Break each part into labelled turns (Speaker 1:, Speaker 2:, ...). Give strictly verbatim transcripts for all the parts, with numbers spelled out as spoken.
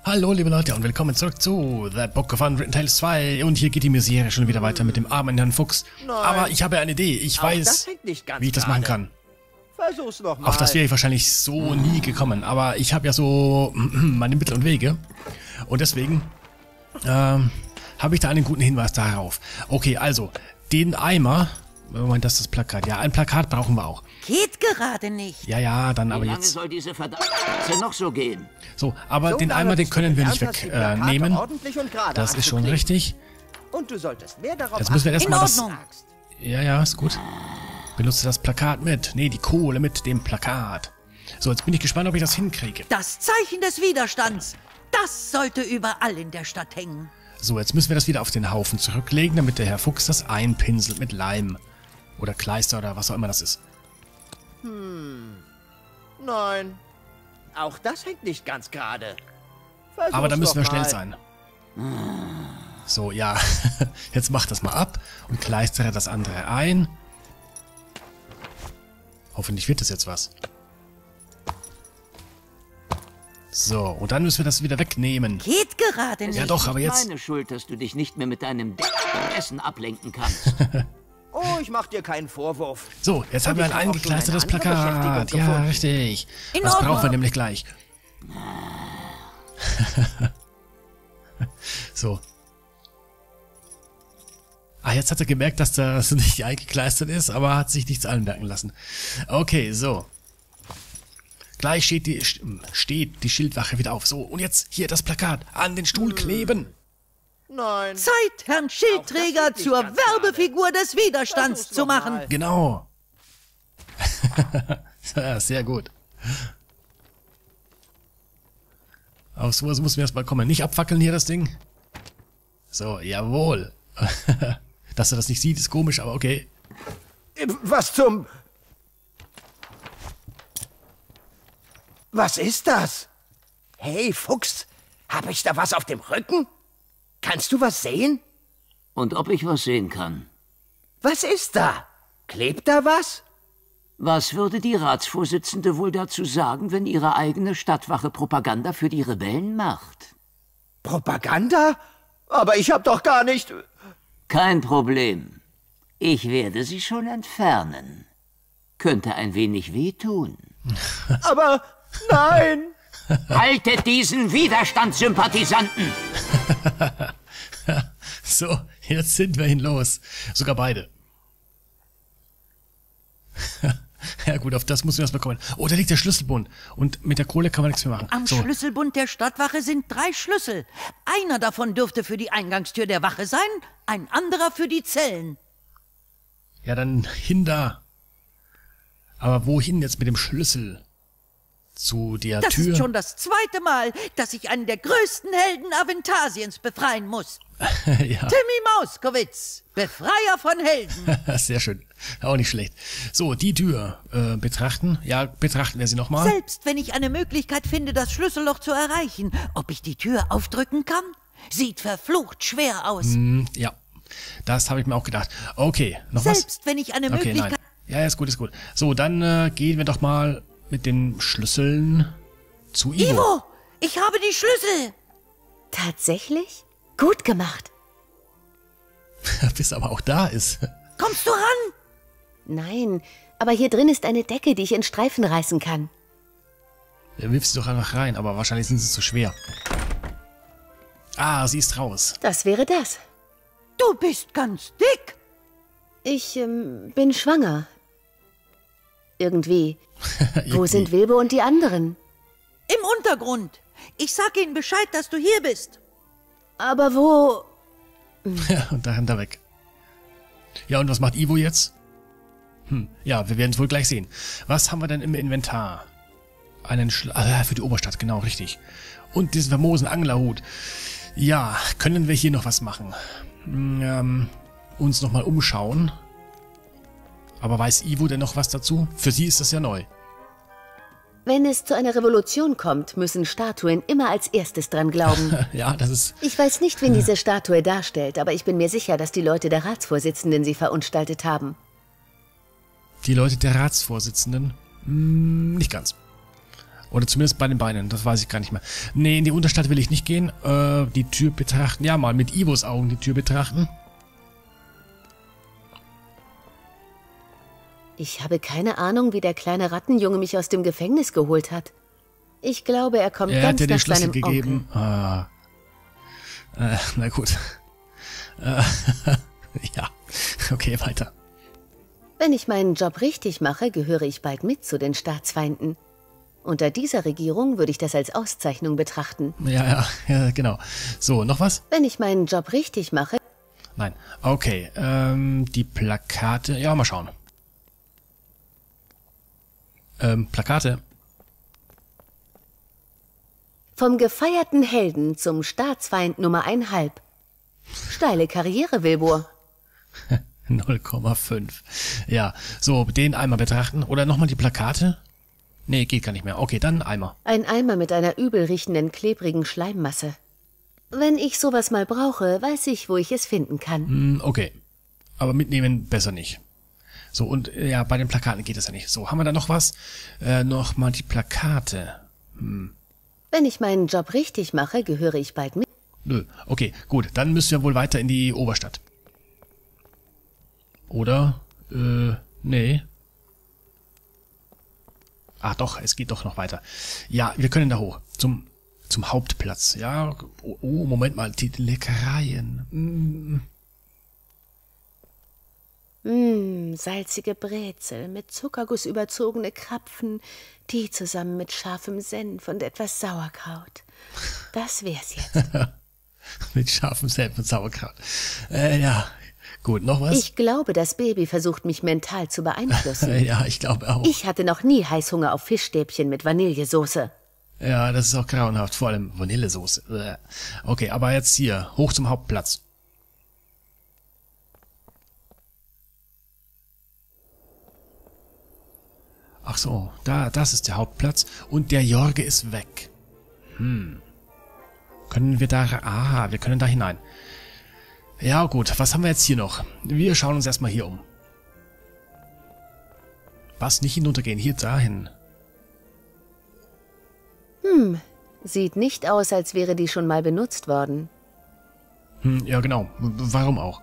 Speaker 1: Hallo liebe Leute und willkommen zurück zu The Book of Unwritten Tales zwei. Und hier geht die Misere schon wieder weiter mit dem armen Herrn Fuchs. Nein. Aber ich habe eine Idee, ich
Speaker 2: Auch
Speaker 1: weiß, wie ich das machen kann.
Speaker 2: Versuch's noch mal.
Speaker 1: Auf das wäre ich wahrscheinlich so nie gekommen, aber ich habe ja so meine Mittel und Wege. Und deswegen ähm, habe ich da einen guten Hinweis darauf. Okay, also, den Eimer... Moment, das ist das Plakat. Ja, ein Plakat brauchen wir auch.
Speaker 3: Geht gerade nicht.
Speaker 1: Ja, ja, dann aber
Speaker 4: Wie lange
Speaker 1: jetzt...
Speaker 4: soll diese verdammte noch so gehen?
Speaker 1: So, aber
Speaker 2: So
Speaker 1: den
Speaker 2: lange,
Speaker 1: Eimer, den
Speaker 2: bis du
Speaker 1: können wir nicht
Speaker 2: gelernt hast, die Plakate
Speaker 1: wegnehmen. Äh,
Speaker 2: ordentlich und gerade
Speaker 1: das ist schon
Speaker 2: anzuklicken.
Speaker 1: richtig.
Speaker 2: Und du solltest mehr darauf
Speaker 1: Jetzt müssen wir
Speaker 2: achten,
Speaker 1: erstmal
Speaker 2: was
Speaker 1: das...
Speaker 2: du sagst.
Speaker 1: Ja, ja, ist gut. Benutze das Plakat mit. Nee, die Kohle mit dem Plakat. So, jetzt bin ich gespannt, ob ich das hinkriege.
Speaker 3: Das Zeichen des Widerstands. Das sollte überall in der Stadt hängen.
Speaker 1: So, jetzt müssen wir das wieder auf den Haufen zurücklegen, damit der Herr Fuchs das einpinselt mit Leim. Oder Kleister oder was auch immer das ist.
Speaker 2: Hm. Nein. Auch das hängt nicht ganz gerade. Versuch's
Speaker 1: Aber da müssen wir
Speaker 2: doch
Speaker 1: schnell
Speaker 2: mal.
Speaker 1: sein. So, ja. Jetzt mach das mal ab und kleistere das andere ein. Hoffentlich wird das jetzt was. So, und dann müssen wir das wieder wegnehmen.
Speaker 3: Geht gerade nicht.
Speaker 1: Ja doch, aber jetzt...
Speaker 4: Meine Schuld, dass du dich nicht mehr mit deinem D Essen ablenken kannst.
Speaker 2: Oh, ich mach dir keinen Vorwurf.
Speaker 1: So, jetzt haben wir ein
Speaker 2: ich hab auch schon eine
Speaker 1: eingekleistertes
Speaker 2: andere
Speaker 1: Plakat.
Speaker 2: Beschäftigung
Speaker 1: Ja,
Speaker 2: gefunden.
Speaker 1: richtig.
Speaker 3: In
Speaker 1: Das
Speaker 3: Ordnung.
Speaker 1: brauchen wir nämlich gleich. So. Ah, jetzt hat er gemerkt, dass das nicht eingekleistert ist, aber hat sich nichts anmerken lassen. Okay, so. Gleich steht die, steht die Schildwache wieder auf. So, und jetzt hier das Plakat an den Stuhl kleben.
Speaker 2: Nein.
Speaker 3: Zeit, Herrn
Speaker 2: Auch
Speaker 3: Schildträger
Speaker 2: das geht
Speaker 3: zur
Speaker 2: nicht ganz
Speaker 3: Werbefigur des Widerstands
Speaker 2: Versuch's
Speaker 3: zu
Speaker 2: noch
Speaker 3: machen.
Speaker 2: mal.
Speaker 1: Genau. Ja, sehr gut. Auf sowas muss mir erstmal kommen. Nicht abfackeln hier das Ding. So, jawohl. Dass er das nicht sieht, ist komisch, aber okay.
Speaker 2: Was zum... Was ist das? Hey, Fuchs, hab ich da was auf dem Rücken? Kannst du was sehen?
Speaker 4: Und ob ich was sehen kann?
Speaker 2: Was ist da? Klebt da was?
Speaker 4: Was würde die Ratsvorsitzende wohl dazu sagen, wenn ihre eigene Stadtwache Propaganda für die Rebellen macht?
Speaker 2: Propaganda? Aber ich hab doch gar nicht...
Speaker 4: Kein Problem. Ich werde sie schon entfernen. Könnte ein wenig wehtun.
Speaker 2: Aber nein!
Speaker 4: Haltet diesen Widerstandssympathisanten!
Speaker 1: So, jetzt sind wir ihn los. Sogar beide. Ja gut, auf das muss wir erstmal kommen. Oh, da liegt der Schlüsselbund. Und mit der Kohle kann man nichts mehr machen.
Speaker 3: Am
Speaker 1: So,
Speaker 3: Schlüsselbund der Stadtwache sind drei Schlüssel. Einer davon dürfte für die Eingangstür der Wache sein, ein anderer für die Zellen.
Speaker 1: ja dann hin da. Aber wohin jetzt mit dem Schlüssel? Zu der
Speaker 3: Das
Speaker 1: Tür?
Speaker 3: ist schon das zweite Mal, dass ich einen der größten Helden Aventasiens befreien muss.
Speaker 1: Ja,
Speaker 3: Timmy Mauskowitz, Befreier von Helden.
Speaker 1: sehr schön. Auch nicht schlecht. So, die Tür äh, betrachten. Ja, betrachten wir sie nochmal.
Speaker 3: Selbst wenn ich eine Möglichkeit finde, das Schlüsselloch zu erreichen, ob ich die Tür aufdrücken kann? Sieht verflucht schwer aus.
Speaker 1: Hm, ja, das habe ich mir auch gedacht. Okay, noch was?
Speaker 3: Selbst wenn ich eine
Speaker 1: Okay,
Speaker 3: Möglichkeit...
Speaker 1: nein. Ja, ja, ist gut, ist gut. So, dann äh, gehen wir doch mal mit den Schlüsseln zu Ivo.
Speaker 3: Ivo, ich habe die Schlüssel.
Speaker 5: Tatsächlich? Gut gemacht.
Speaker 1: Bis aber auch da ist.
Speaker 3: Kommst du ran?
Speaker 5: Nein, aber hier drin ist eine Decke, die ich in Streifen reißen kann.
Speaker 1: Er wirft sie doch einfach rein, aber wahrscheinlich sind sie zu schwer. Ah, sie ist raus.
Speaker 5: Das wäre das.
Speaker 3: Du bist ganz dick.
Speaker 5: Ich ähm, bin schwanger. Irgendwie. Wo
Speaker 1: Irgendwie.
Speaker 5: sind Wilbur und die anderen?
Speaker 3: Im Untergrund. Ich sag ihnen Bescheid, dass du hier bist.
Speaker 5: Aber wo...
Speaker 1: Ja, und da rennt er weg. Ja, und was macht Ivo jetzt? Hm, ja, wir werden es wohl gleich sehen. Was haben wir denn im Inventar? Einen Schl... Ah, für die Oberstadt, genau, richtig. Und diesen famosen Anglerhut. Ja, können wir hier noch was machen? Hm, Ähm, uns nochmal umschauen. Aber weiß Ivo denn noch was dazu? Für sie ist das ja neu.
Speaker 5: Wenn es zu einer Revolution kommt, müssen Statuen immer als erstes dran glauben.
Speaker 1: Ja, das ist...
Speaker 5: Ich weiß nicht, wen diese Statue darstellt, aber ich bin mir sicher, dass die Leute der Ratsvorsitzenden sie verunstaltet haben.
Speaker 1: Die Leute der Ratsvorsitzenden? Hm, nicht ganz. Oder zumindest bei den Beinen, das weiß ich gar nicht mehr. Nee, in die Unterstadt will ich nicht gehen. Äh, die Tür betrachten. Ja, mal mit Ivos Augen die Tür betrachten.
Speaker 5: Ich habe keine Ahnung, wie der kleine Rattenjunge mich aus dem Gefängnis geholt hat. Ich glaube, er kommt
Speaker 1: Er
Speaker 5: ganz
Speaker 1: hat dir den
Speaker 5: nach
Speaker 1: Schlüssel
Speaker 5: seinem
Speaker 1: gegeben.
Speaker 5: Onkel.
Speaker 1: Ah. Äh, na gut. Äh, ja, okay, weiter.
Speaker 5: Wenn ich meinen Job richtig mache, gehöre ich bald mit zu den Staatsfeinden. Unter dieser Regierung würde ich das als Auszeichnung betrachten.
Speaker 1: Ja, ja, ja, genau. So, noch was?
Speaker 5: Wenn ich meinen Job richtig mache...
Speaker 1: Nein. Okay, ähm, die Plakate. Ja, mal schauen. Ähm, Plakate.
Speaker 5: Vom gefeierten Helden zum Staatsfeind Nummer einhalb. Steile Karriere, Wilbur.
Speaker 1: null Komma fünf. Ja, so, den einmal betrachten. Oder nochmal die Plakate? Nee, geht gar nicht mehr. Okay, dann Eimer.
Speaker 5: Ein Eimer mit einer übel riechenden, klebrigen Schleimmasse. Wenn ich sowas mal brauche, weiß ich, wo ich es finden kann.
Speaker 1: Hm, okay. Aber mitnehmen besser nicht. So, und äh, ja, bei den Plakaten geht es ja nicht. So, haben wir da noch was? Äh, nochmal die Plakate. Hm.
Speaker 5: Wenn ich meinen Job richtig mache, gehöre ich bald mit.
Speaker 1: Nö, okay, gut. Dann müssen wir wohl weiter in die Oberstadt. Oder? Äh, nee. Ach doch, es geht doch noch weiter. Ja, wir können da hoch. Zum, zum Hauptplatz. Ja, oh, oh, Moment mal. Die Leckereien. Mm.
Speaker 5: Mmh, salzige Brezel, mit Zuckerguss überzogene Krapfen, die zusammen mit scharfem Senf und etwas Sauerkraut. Das wär's jetzt.
Speaker 1: Mit scharfem Senf und Sauerkraut. Äh, ja. Gut, noch was?
Speaker 5: Ich glaube, das Baby versucht mich mental zu beeinflussen.
Speaker 1: Ja, ich glaube auch.
Speaker 5: Ich hatte noch nie Heißhunger auf Fischstäbchen mit Vanillesoße.
Speaker 1: Ja, das ist auch grauenhaft. Vor allem Vanillesoße. Okay, aber jetzt hier, hoch zum Hauptplatz. Ach so, da, das ist der Hauptplatz. Und der Jorge ist weg. Hm. Können wir da... Aha, wir können da hinein. Ja, gut. Was haben wir jetzt hier noch? Wir schauen uns erstmal hier um. Was? Nicht hinuntergehen. Hier dahin.
Speaker 5: Hm, sieht nicht aus, als wäre die schon mal benutzt worden.
Speaker 1: Hm, ja, genau. W- Warum auch?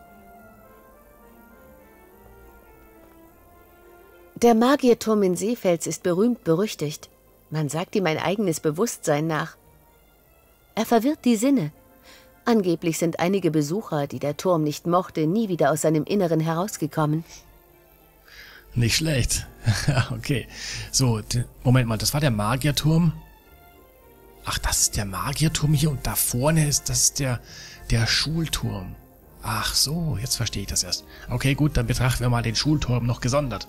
Speaker 5: Der Magierturm in Seefels ist berühmt berüchtigt. Man sagt ihm ein eigenes Bewusstsein nach. Er verwirrt die Sinne. Angeblich sind einige Besucher, die der Turm nicht mochte, nie wieder aus seinem Inneren herausgekommen.
Speaker 1: Nicht schlecht. Okay. So, d- Moment mal, das war der Magierturm? Ach, das ist der Magierturm hier und da vorne ist das ist der, der Schulturm. Ach so, jetzt verstehe ich das erst. Okay, gut, dann betrachten wir mal den Schulturm noch gesondert.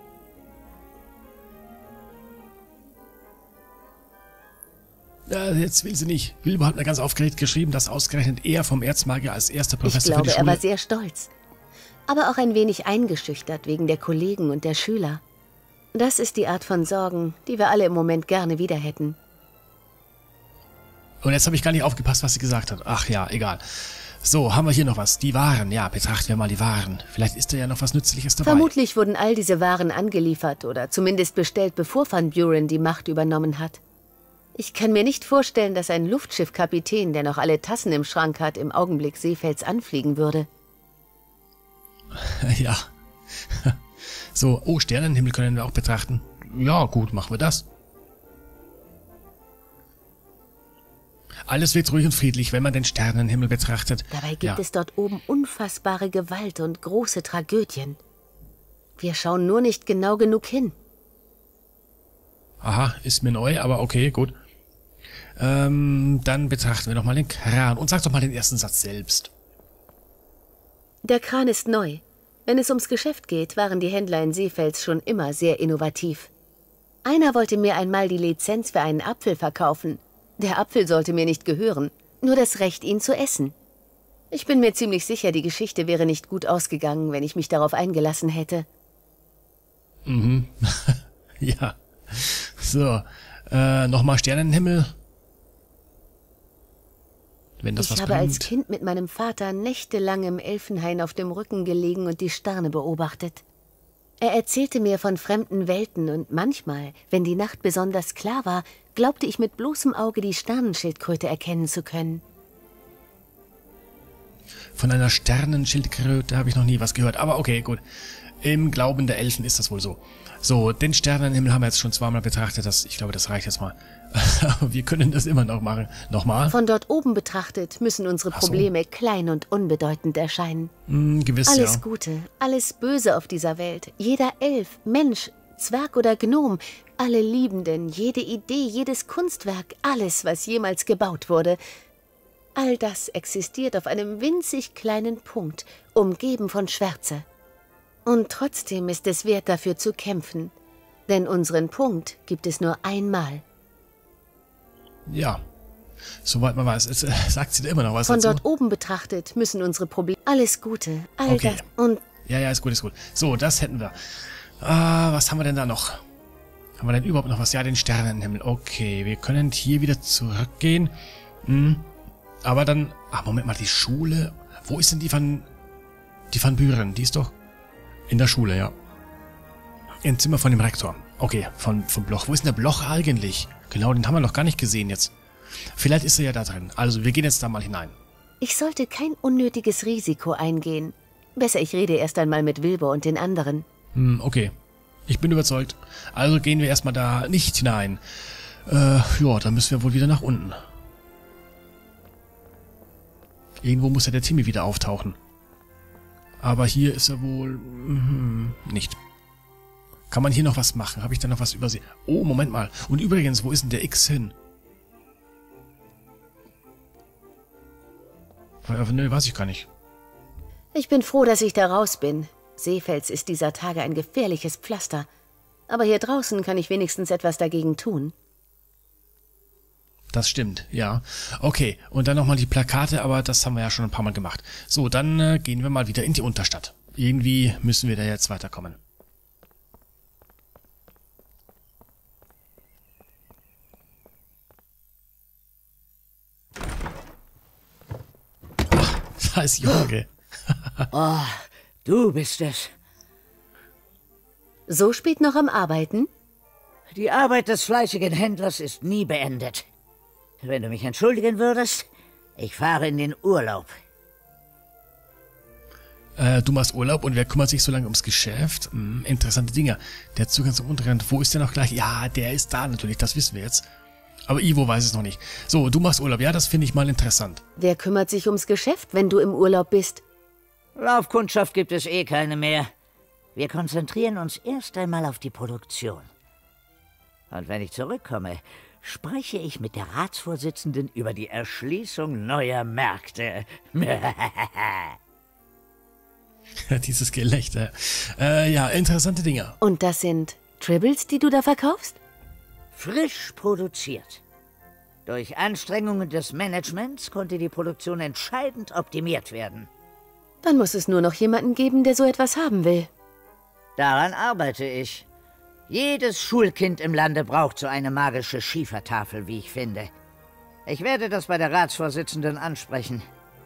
Speaker 1: Ja, jetzt will sie nicht. Wilbur hat mir ganz aufgeregt geschrieben, dass ausgerechnet er vom Erzmagier als erster
Speaker 5: Ich
Speaker 1: Professor
Speaker 5: glaube,
Speaker 1: für die
Speaker 5: er
Speaker 1: Schule...
Speaker 5: war sehr stolz. Aber auch ein wenig eingeschüchtert wegen der Kollegen und der Schüler. Das ist die Art von Sorgen, die wir alle im Moment gerne wieder hätten.
Speaker 1: Und jetzt habe ich gar nicht aufgepasst, was sie gesagt hat. Ach ja, egal. So, haben wir hier noch was. Die Waren. Ja, betrachten wir mal die Waren. Vielleicht ist da ja noch was Nützliches dabei.
Speaker 5: Vermutlich wurden all diese Waren angeliefert oder zumindest bestellt, bevor Van Buren die Macht übernommen hat. Ich kann mir nicht vorstellen, dass ein Luftschiffkapitän, der noch alle Tassen im Schrank hat, im Augenblick Seefels anfliegen würde.
Speaker 1: Ja. So, oh, Sternenhimmel können wir auch betrachten. Ja, gut, machen wir das. Alles wird ruhig und friedlich, wenn man den Sternenhimmel betrachtet.
Speaker 5: Dabei gibt
Speaker 1: ja.
Speaker 5: es dort oben unfassbare Gewalt und große Tragödien. Wir schauen nur nicht genau genug hin.
Speaker 1: Aha, ist mir neu, aber okay, gut. Ähm, dann betrachten wir doch mal den Kran. Und sag doch mal den ersten Satz selbst.
Speaker 5: Der Kran ist neu. Wenn es ums Geschäft geht, waren die Händler in Seefels schon immer sehr innovativ. Einer wollte mir einmal die Lizenz für einen Apfel verkaufen. Der Apfel sollte mir nicht gehören, nur das Recht, ihn zu essen. Ich bin mir ziemlich sicher, die Geschichte wäre nicht gut ausgegangen, wenn ich mich darauf eingelassen hätte.
Speaker 1: Mhm. Ja. So, äh, nochmal Sternenhimmel. Wenn das
Speaker 5: Ich
Speaker 1: was
Speaker 5: habe
Speaker 1: bringt.
Speaker 5: als Kind mit meinem Vater nächtelang im Elfenhain auf dem Rücken gelegen und die Sterne beobachtet. Er erzählte mir von fremden Welten und manchmal, wenn die Nacht besonders klar war, glaubte ich mit bloßem Auge die Sternenschildkröte erkennen zu können.
Speaker 1: Von einer Sternenschildkröte habe ich noch nie was gehört. Aber okay, gut. Im Glauben der Elfen ist das wohl so. So, den Sternenhimmel haben wir jetzt schon zweimal betrachtet. Das, ich glaube, das reicht jetzt mal. Aber wir können das immer noch machen. Nochmal?
Speaker 5: Von dort oben betrachtet müssen unsere
Speaker 1: Ach so.
Speaker 5: Probleme klein und unbedeutend erscheinen.
Speaker 1: Hm, gewiss,
Speaker 5: Alles
Speaker 1: ja.
Speaker 5: Gute, alles Böse auf dieser Welt, jeder Elf, Mensch, Zwerg oder Gnom, alle Liebenden, jede Idee, jedes Kunstwerk, alles, was jemals gebaut wurde, all das existiert auf einem winzig kleinen Punkt, umgeben von Schwärze. Und trotzdem ist es wert, dafür zu kämpfen, denn unseren Punkt gibt es nur einmal.
Speaker 1: Ja, soweit man weiß. Jetzt äh, sagt sie da immer noch was
Speaker 5: Von
Speaker 1: dazu.
Speaker 5: dort oben betrachtet müssen unsere Probleme... Alles Gute, all
Speaker 1: Okay.
Speaker 5: das und...
Speaker 1: Ja, ja, ist gut, ist gut. So, das hätten wir. Ah, was haben wir denn da noch? Haben wir denn überhaupt noch was? Ja, den Sternenhimmel. Okay, wir können hier wieder zurückgehen. Hm. Aber dann... Ach, Moment mal, die Schule... Wo ist denn die von... Die von Büren? Die ist doch... In der Schule, ja. Im Zimmer von dem Rektor. Okay, von, von Bloch. Wo ist denn der Bloch eigentlich? Genau, den haben wir noch gar nicht gesehen jetzt. Vielleicht ist er ja da drin. Also, wir gehen jetzt da mal hinein.
Speaker 5: Ich sollte kein unnötiges Risiko eingehen. Besser, ich rede erst einmal mit Wilbur und den anderen.
Speaker 1: Hm, okay. Ich bin überzeugt. Also gehen wir erstmal da nicht hinein. Äh, ja, dann müssen wir wohl wieder nach unten. Irgendwo muss ja der Timmy wieder auftauchen. Aber hier ist er wohl... Mhm, nicht. Kann man hier noch was machen? Habe ich da noch was übersehen? Oh, Moment mal. Und übrigens, wo ist denn der X hin? Nö, weiß ich gar nicht.
Speaker 5: Ich bin froh, dass ich da raus bin. Seefels ist dieser Tage ein gefährliches Pflaster. Aber hier draußen kann ich wenigstens etwas dagegen tun.
Speaker 1: Das stimmt, ja. Okay, und dann nochmal die Plakate, aber das haben wir ja schon ein paar Mal gemacht. So, dann äh, gehen wir mal wieder in die Unterstadt. Irgendwie müssen wir da jetzt weiterkommen. Ach, da ist Jorge.
Speaker 3: Oh, du bist es.
Speaker 5: So spät noch am Arbeiten?
Speaker 3: Die Arbeit des fleißigen Händlers ist nie beendet. Wenn du mich entschuldigen würdest, ich fahre in den Urlaub.
Speaker 1: Äh, du machst Urlaub und wer kümmert sich so lange ums Geschäft? Hm, interessante Dinge. Der Zugang zum Untergrund, wo ist der noch gleich? Ja, der ist da natürlich, das wissen wir jetzt. Aber Ivo weiß es noch nicht. So, du machst Urlaub, ja, das finde ich mal interessant.
Speaker 5: Wer kümmert sich ums Geschäft, wenn du im Urlaub bist?
Speaker 3: Laufkundschaft gibt es eh keine mehr. Wir konzentrieren uns erst einmal auf die Produktion. Und wenn ich zurückkomme, spreche ich mit der Ratsvorsitzenden über die Erschließung neuer Märkte.
Speaker 1: Dieses Gelächter. Äh, ja, interessante Dinge.
Speaker 5: Und das sind Tribbles, die du da verkaufst?
Speaker 3: Frisch produziert. Durch Anstrengungen des Managements konnte die Produktion entscheidend optimiert werden.
Speaker 5: Dann muss es nur noch jemanden geben, der so etwas haben will.
Speaker 3: Daran arbeite ich. Jedes Schulkind im Lande braucht so eine magische Schiefertafel, wie ich finde. Ich werde das bei der Ratsvorsitzenden ansprechen.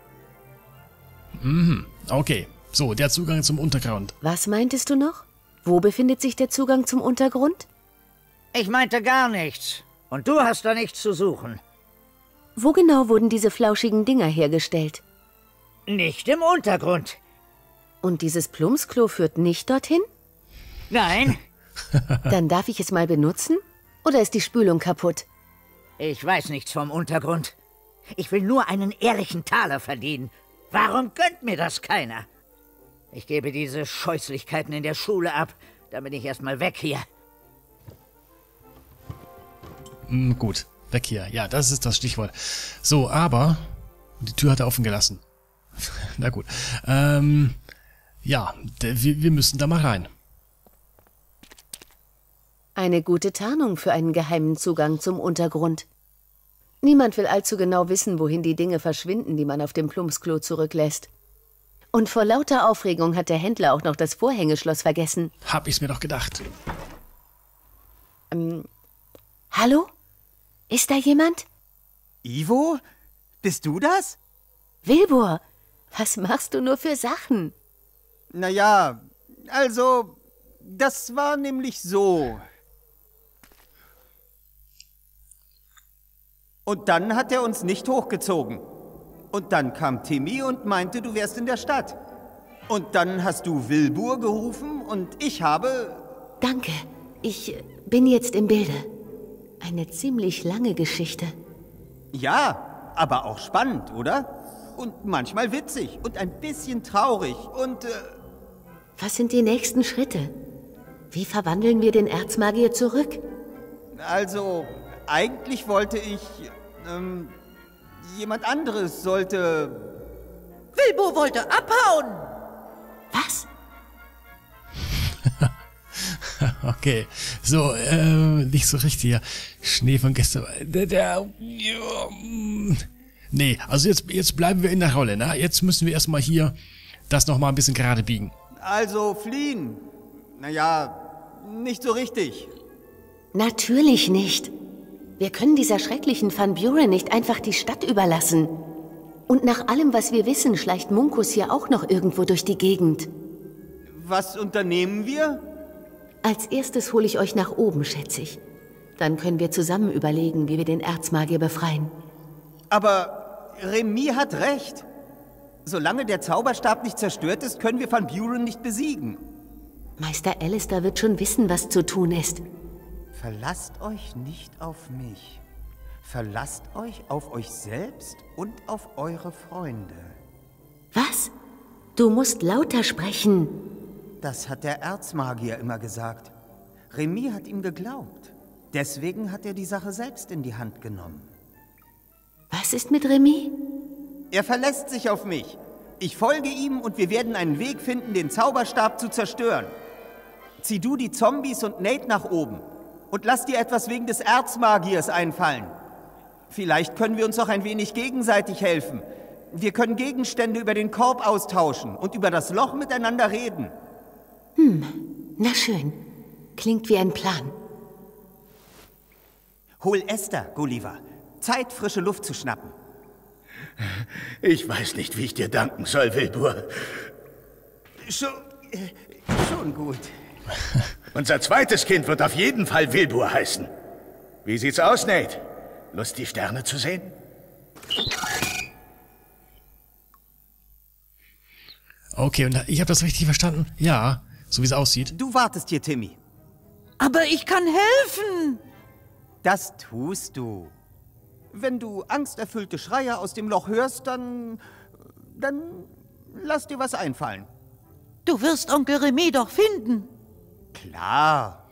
Speaker 1: Mhm, okay. So, der Zugang zum Untergrund.
Speaker 5: Was meintest du noch? Wo befindet sich der Zugang zum Untergrund?
Speaker 3: Ich meinte gar nichts. Und du hast da nichts zu suchen.
Speaker 5: Wo genau wurden diese flauschigen Dinger hergestellt?
Speaker 3: Nicht im Untergrund.
Speaker 5: Und dieses Plumpsklo führt nicht dorthin?
Speaker 3: Nein.
Speaker 5: Dann darf ich es mal benutzen? Oder ist die Spülung kaputt?
Speaker 3: Ich weiß nichts vom Untergrund. Ich will nur einen ehrlichen Taler verdienen. Warum gönnt mir das keiner? Ich gebe diese Scheußlichkeiten in der Schule ab. Dann bin ich erstmal weg hier.
Speaker 1: Hm, gut, weg hier. Ja, das ist das Stichwort. So, aber die Tür hat er offen gelassen. Na gut. Ähm, ja, wir, wir müssen da mal rein.
Speaker 5: Eine gute Tarnung für einen geheimen Zugang zum Untergrund. Niemand will allzu genau wissen, wohin die Dinge verschwinden, die man auf dem Plumpsklo zurücklässt. Und vor lauter Aufregung hat der Händler auch noch das Vorhängeschloss vergessen.
Speaker 1: Hab ich's mir doch gedacht.
Speaker 5: Ähm, hallo? Ist da jemand?
Speaker 6: Ivo? Bist du das?
Speaker 5: Wilbur, was machst du nur für Sachen?
Speaker 6: Naja, also, das war nämlich so. Und dann hat er uns nicht hochgezogen. Und dann kam Timmy und meinte, du wärst in der Stadt. Und dann hast du Wilbur gerufen und ich habe...
Speaker 5: Danke. Ich bin jetzt im Bilde. Eine ziemlich lange Geschichte.
Speaker 6: Ja, aber auch spannend, oder? Und manchmal witzig und ein bisschen traurig und... Äh
Speaker 5: Was sind die nächsten Schritte? Wie verwandeln wir den Erzmagier zurück?
Speaker 6: Also, eigentlich wollte ich... Ähm, jemand anderes sollte...
Speaker 7: Wilbur wollte abhauen!
Speaker 5: Was?
Speaker 1: Okay, so, äh, nicht so richtig hier. Schnee von gestern. Der, der, ja, nee, also jetzt, jetzt bleiben wir in der Rolle, ne? Jetzt müssen wir erstmal hier das nochmal ein bisschen gerade biegen.
Speaker 6: Also, fliehen. Naja, nicht so richtig.
Speaker 5: Natürlich nicht. Wir können dieser schrecklichen Van Buren nicht einfach die Stadt überlassen. Und nach allem, was wir wissen, schleicht Munkus hier auch noch irgendwo durch die Gegend.
Speaker 6: Was unternehmen wir?
Speaker 5: Als erstes hole ich euch nach oben, schätze ich. Dann können wir zusammen überlegen, wie wir den Erzmagier befreien.
Speaker 6: Aber Remy hat recht. Solange der Zauberstab nicht zerstört ist, können wir Van Buren nicht besiegen.
Speaker 5: Meister Alistair wird schon wissen, was zu tun ist.
Speaker 6: Verlasst euch nicht auf mich. Verlasst euch auf euch selbst und auf eure Freunde.
Speaker 5: Was? Du musst lauter sprechen.
Speaker 6: Das hat der Erzmagier immer gesagt. Remy hat ihm geglaubt. Deswegen hat er die Sache selbst in die Hand genommen.
Speaker 5: Was ist mit Remy?
Speaker 6: Er verlässt sich auf mich. Ich folge ihm und wir werden einen Weg finden, den Zauberstab zu zerstören. Zieh du die Zombies und Nate nach oben und lass dir etwas wegen des Erzmagiers einfallen. Vielleicht können wir uns auch ein wenig gegenseitig helfen. Wir können Gegenstände über den Korb austauschen und über das Loch miteinander reden.
Speaker 5: Hm, na schön. Klingt wie ein Plan.
Speaker 6: Hol Esther, Gulliver. Zeit, frische Luft zu schnappen.
Speaker 8: Ich weiß nicht, wie ich dir danken soll, Wilbur.
Speaker 6: Schon, äh, schon gut.
Speaker 8: Unser zweites Kind wird auf jeden Fall Wilbur heißen. Wie sieht's aus, Nate? Lust, die Sterne zu sehen?
Speaker 1: Okay, und ich habe das richtig verstanden? Ja, so wie es aussieht.
Speaker 6: Du wartest hier, Timmy.
Speaker 7: Aber ich kann helfen!
Speaker 6: Das tust du. Wenn du angsterfüllte Schreie aus dem Loch hörst, dann... dann lass dir was einfallen.
Speaker 7: Du wirst Onkel Remy doch finden.
Speaker 6: Klar.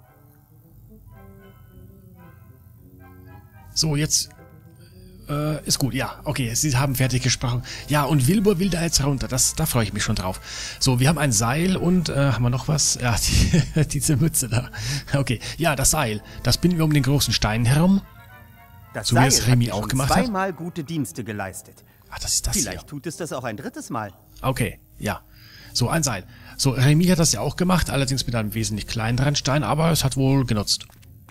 Speaker 1: So, jetzt äh, ist gut, ja. Okay, Sie haben fertig gesprochen. Ja, und Wilbur will da jetzt runter. Das, da freue ich mich schon drauf. So, wir haben ein Seil und äh, haben wir noch was? Ja, die, diese Mütze da. Okay, ja, das Seil. Das binden wir um den großen Stein herum.
Speaker 6: Das
Speaker 1: So wie
Speaker 6: Seil
Speaker 1: es Remy
Speaker 6: hat
Speaker 1: auch
Speaker 6: schon
Speaker 1: gemacht hat?
Speaker 6: zweimal gute Dienste geleistet.
Speaker 1: Ach, das ist das
Speaker 6: Vielleicht
Speaker 1: hier.
Speaker 6: tut es das auch ein drittes Mal.
Speaker 1: Okay, ja. So, ein Seil. So, Remy hat das ja auch gemacht, allerdings mit einem wesentlich kleineren Stein, aber es hat wohl genutzt.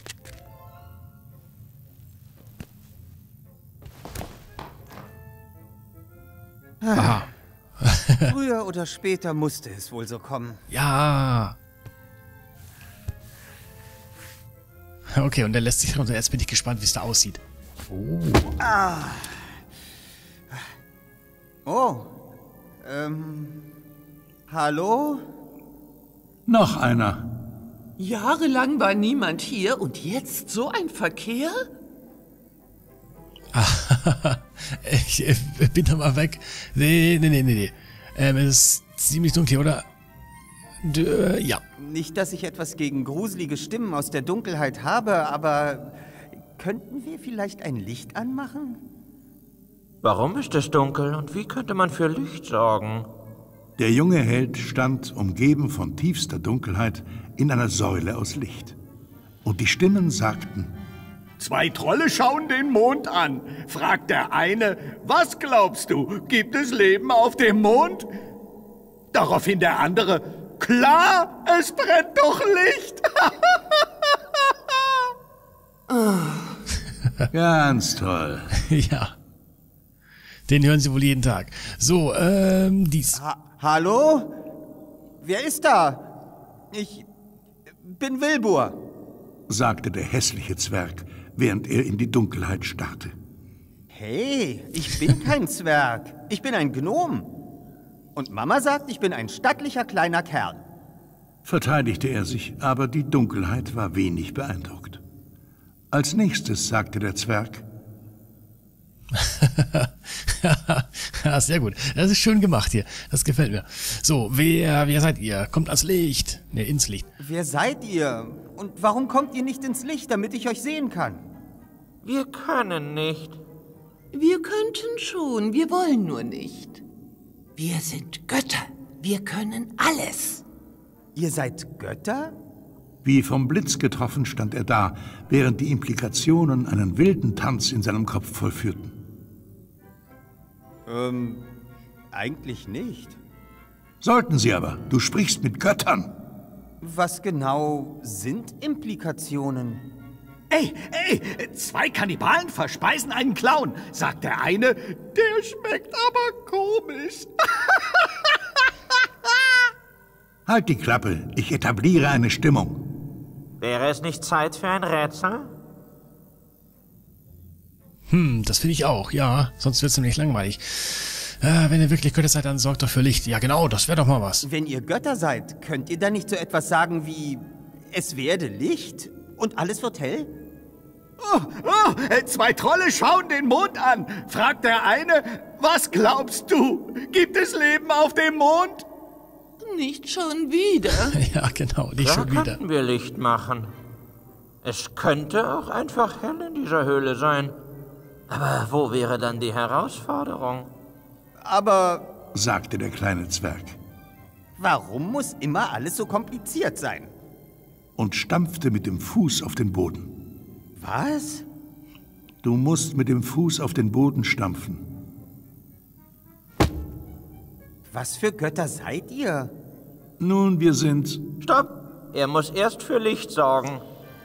Speaker 1: Aha.
Speaker 6: Früher oder später musste es wohl so kommen.
Speaker 1: Ja. Okay, und der lässt sich runter. Jetzt bin ich gespannt, wie es da aussieht. Oh.
Speaker 6: Ah. Oh. Ähm. Hallo?
Speaker 9: Noch einer.
Speaker 10: Jahrelang war niemand hier und jetzt so ein Verkehr?
Speaker 1: ich äh, bin da mal weg. Nee, nee, nee, nee, nee. Ähm, es ist ziemlich dunkel, oder? D äh, ja.
Speaker 6: Nicht, dass ich etwas gegen gruselige Stimmen aus der Dunkelheit habe, aber könnten wir vielleicht ein Licht anmachen?
Speaker 11: Warum ist es dunkel und wie könnte man für Licht sorgen?
Speaker 9: Der junge Held stand, umgeben von tiefster Dunkelheit, in einer Säule aus Licht. Und die Stimmen sagten:
Speaker 8: Zwei Trolle schauen den Mond an. Fragt der eine, was glaubst du, gibt es Leben auf dem Mond? Daraufhin der andere, klar, es brennt doch Licht.
Speaker 9: Ganz toll.
Speaker 1: Ja. Den hören Sie wohl jeden Tag. So, ähm, dies.
Speaker 6: Ha Hallo? Wer ist da? Ich bin Wilbur,
Speaker 9: sagte der hässliche Zwerg, während er in die Dunkelheit starrte.
Speaker 6: Hey, ich bin kein Zwerg. Ich bin ein Gnom. Und Mama sagt, ich bin ein stattlicher kleiner Kerl.
Speaker 9: Verteidigte er sich, aber die Dunkelheit war wenig beeindruckt. Als nächstes sagte der Zwerg:
Speaker 1: Ja, sehr gut. Das ist schön gemacht hier. Das gefällt mir. So, wer, wer seid ihr? Kommt ans Licht. Ne, ins Licht.
Speaker 6: Wer seid ihr? Und warum kommt ihr nicht ins Licht, damit ich euch sehen kann?
Speaker 11: Wir können nicht.
Speaker 10: Wir könnten schon, wir wollen nur nicht. Wir sind Götter. Wir können alles.
Speaker 6: Ihr seid Götter?
Speaker 9: Wie vom Blitz getroffen stand er da, während die Implikationen einen wilden Tanz in seinem Kopf vollführten.
Speaker 6: Ähm, eigentlich nicht.
Speaker 9: Sollten sie aber. Du sprichst mit Göttern.
Speaker 6: Was genau sind Implikationen?
Speaker 8: Ey, ey, zwei Kannibalen verspeisen einen Clown, sagt der eine. Der schmeckt aber komisch.
Speaker 9: Halt die Klappe, ich etabliere eine Stimmung.
Speaker 11: Wäre es nicht Zeit für ein Rätsel?
Speaker 1: Hm, das finde ich auch, ja. Sonst wird es nämlich langweilig. Äh, wenn ihr wirklich Götter seid, dann sorgt doch für Licht. Ja genau, das wäre doch mal was.
Speaker 6: Wenn ihr Götter seid, könnt ihr dann nicht so etwas sagen wie: Es werde Licht und alles wird hell?
Speaker 8: Oh, oh, zwei Trolle schauen den Mond an, fragt der eine. Was glaubst du? Gibt es Leben auf dem Mond?
Speaker 10: Nicht schon wieder.
Speaker 1: Ja, genau, nicht
Speaker 11: Da
Speaker 1: schon wieder.
Speaker 11: könnten wir Licht machen. Es könnte auch einfach hell in dieser Höhle sein. Aber wo wäre dann die Herausforderung?
Speaker 6: Aber,
Speaker 9: sagte der kleine Zwerg
Speaker 6: warum muss immer alles so kompliziert sein?
Speaker 9: und stampfte mit dem Fuß auf den Boden.
Speaker 6: Was?
Speaker 9: Du musst mit dem Fuß auf den Boden stampfen.
Speaker 6: Was für Götter seid ihr?
Speaker 9: Nun, wir sind...
Speaker 11: Stopp! Er muss erst für Licht sorgen.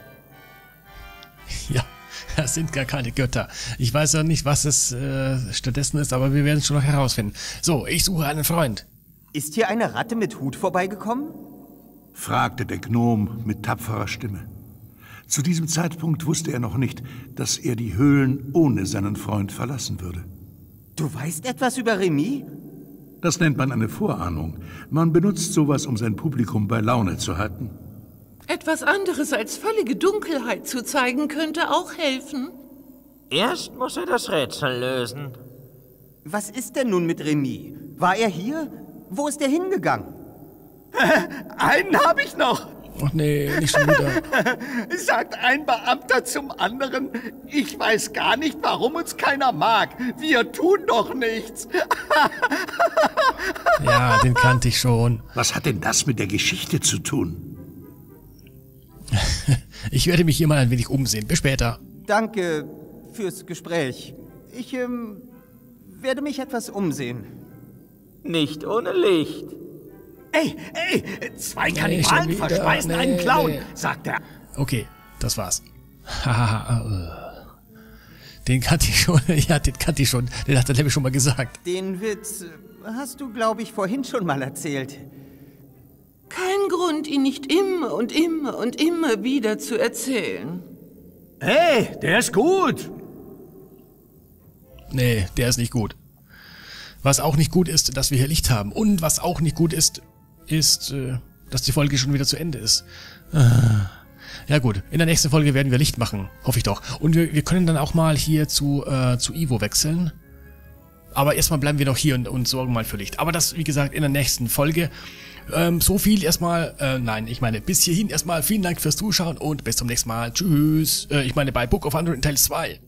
Speaker 1: Ja, das sind gar keine Götter. Ich weiß ja nicht, was es äh, stattdessen ist, aber wir werden es schon noch herausfinden. So, ich suche einen Freund.
Speaker 6: Ist hier eine Ratte mit Hut vorbeigekommen?
Speaker 9: fragte der Gnom mit tapferer Stimme. Zu diesem Zeitpunkt wusste er noch nicht, dass er die Höhlen ohne seinen Freund verlassen würde.
Speaker 6: Du weißt etwas über Remy?
Speaker 9: Das nennt man eine Vorahnung. Man benutzt sowas, um sein Publikum bei Laune zu halten.
Speaker 10: Etwas anderes als völlige Dunkelheit zu zeigen, könnte auch helfen.
Speaker 11: Erst muss er das Rätsel lösen.
Speaker 6: Was ist denn nun mit Remy? War er hier? Wo ist er hingegangen?
Speaker 8: Einen habe ich noch.
Speaker 1: Ach nee, nicht schon wieder.
Speaker 8: Sagt ein Beamter zum anderen, ich weiß gar nicht, warum uns keiner mag. Wir tun doch nichts.
Speaker 1: Ja, den kannte ich schon.
Speaker 9: Was hat denn das mit der Geschichte zu tun?
Speaker 1: Ich werde mich hier mal ein wenig umsehen. Bis später.
Speaker 6: Danke fürs Gespräch. Ich ähm, werde mich etwas umsehen.
Speaker 11: Nicht ohne Licht.
Speaker 8: Ey, ey, zwei
Speaker 1: Nee,
Speaker 8: Kannibalen
Speaker 1: schon wieder.
Speaker 8: verspeisen
Speaker 1: Nee,
Speaker 8: einen Clown,
Speaker 1: nee.
Speaker 8: sagt er.
Speaker 1: Okay, das war's. Den kannte ich schon. Ja, den kannte ich schon. Den hat der Level schon mal gesagt.
Speaker 6: Den Witz äh, hast du, glaube ich, vorhin schon mal erzählt.
Speaker 10: Kein Grund, ihn nicht immer und immer und immer wieder zu erzählen.
Speaker 8: Hey, der ist gut.
Speaker 1: Nee, der ist nicht gut. Was auch nicht gut ist, dass wir hier Licht haben. Und was auch nicht gut ist, ist, äh, dass die Folge schon wieder zu Ende ist. Ah. Ja gut, in der nächsten Folge werden wir Licht machen. Hoffe ich doch. Und wir, wir können dann auch mal hier zu, äh, zu Ivo wechseln. Aber erstmal bleiben wir noch hier und, und sorgen mal für Licht. Aber das, wie gesagt, in der nächsten Folge. Ähm, so viel erstmal, äh, nein, ich meine, bis hierhin erstmal vielen Dank fürs Zuschauen und bis zum nächsten Mal. Tschüss. Äh, ich meine, bei Book of Unwritten Tales zwei.